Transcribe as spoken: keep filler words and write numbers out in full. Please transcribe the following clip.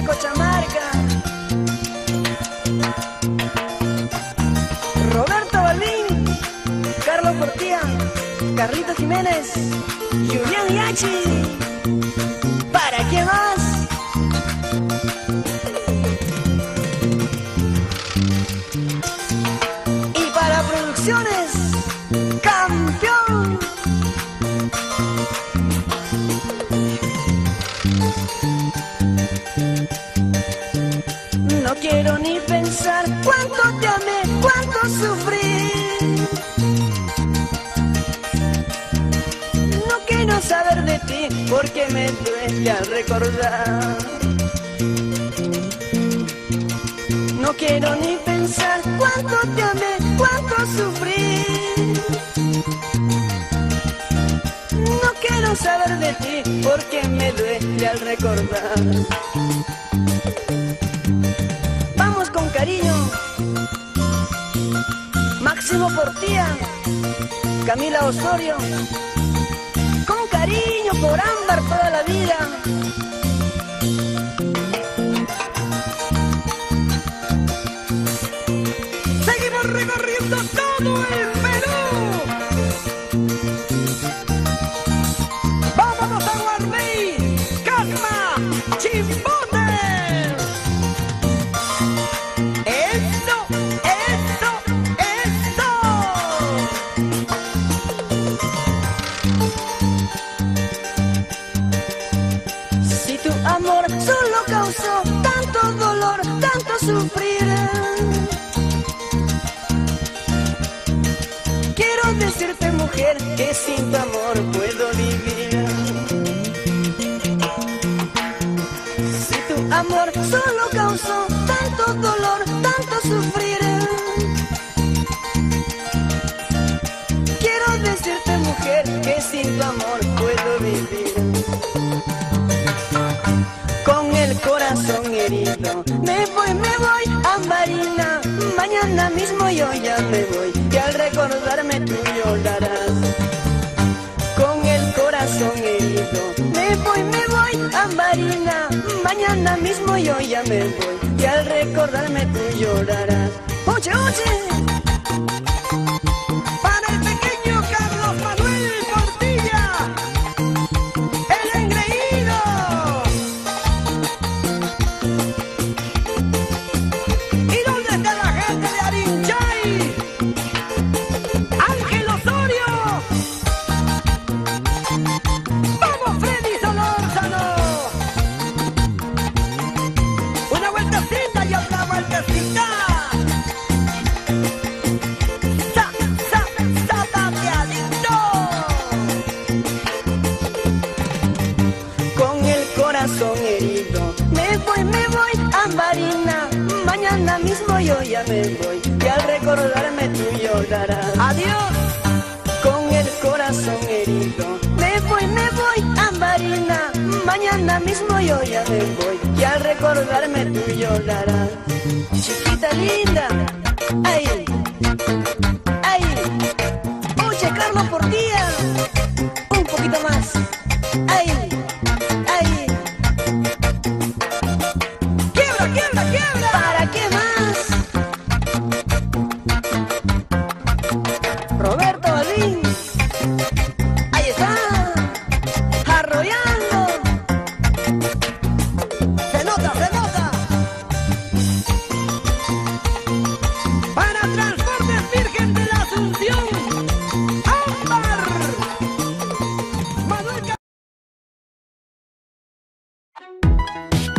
Cochamarca. Roberto Balvin, Carlos Portilla, Carlito Jiménez, Julián Yachi. ¿Para quién más? Y para Producciones Campeón. No quiero ni pensar cuánto te amé, cuánto sufrí. No quiero saber de ti porque me duele al recordar. No quiero ni pensar cuánto te amé, cuánto sufrí. No quiero saber de ti porque me duele al recordar. Vamos con cariño, Máximo Portilla, Camila Osorio. Con cariño por Ámbar toda la vida. Seguimos recorriendo todo el Perú. Vámonos a Guarmey, Casma, Chimbote. Amor solo causó tanto dolor, tanto sufrir. Quiero decirte, mujer, que sin tu amor puedo vivir. Si tu amor solo causó tanto dolor, tanto sufrir. Quiero decirte, mujer, que sin tu amor puedo vivir. Con el corazón herido, me voy, me voy, Ambarina. Mañana mismo yo ya me voy, y al recordarme tú llorarás. Con el corazón herido, me voy, me voy, Ambarina. Mañana mismo yo ya me voy, y al recordarme tú llorarás. Oye, oye. Corazón herido, me voy, me voy, Ambarina. Mañana mismo yo ya me voy, y al recordarme tú llorarás. Adiós. Con el corazón herido, me voy, me voy, Ambarina. Mañana mismo yo ya me voy, y al recordarme tú llorarás. Chiquita linda, ay, ay. Oye, Carlos Portilla, un poquito más, ay. ¿Para qué más? Roberto Balvin, ahí está, arrollando. Se nota, se nota. Para Transportes Virgen de la Asunción, Ámbar. Manuel.